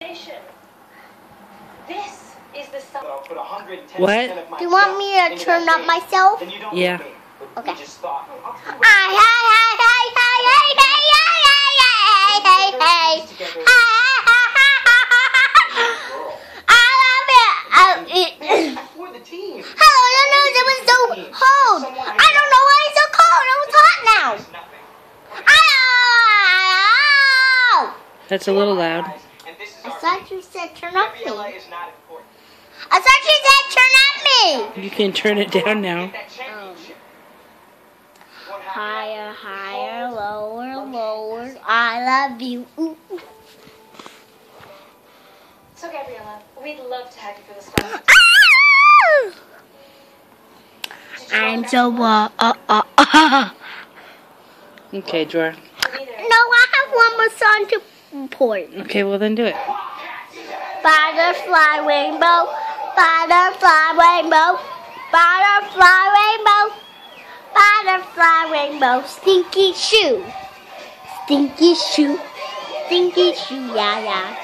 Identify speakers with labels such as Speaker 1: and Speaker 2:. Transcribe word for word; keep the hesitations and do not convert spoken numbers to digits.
Speaker 1: This is the song.
Speaker 2: What?
Speaker 3: Do you want me to turn up myself?
Speaker 2: Yeah.
Speaker 3: Okay. Hi, hi, hi, hi, hi, hi, hi, hi, hi, hi, hi, I love it. Hello, no, no, it was so cold. I don't know why it's so cold. It was hot now.
Speaker 2: That's a little loud.
Speaker 3: I thought you said turn up me. I thought you said turn up me.
Speaker 2: You can turn it down now.
Speaker 3: Um, higher, higher, lower, lower. I love you. Ooh.
Speaker 1: So, Gabriella, we'd love to have you for this class.
Speaker 3: I'm so uh uh uh. uh.
Speaker 2: Okay, drawer.
Speaker 3: No, I have one more song to report.
Speaker 2: Okay, well then do it.
Speaker 3: Butterfly rainbow, butterfly rainbow, butterfly rainbow, butterfly rainbow, stinky shoe, stinky shoe, stinky shoe, yeah, yeah.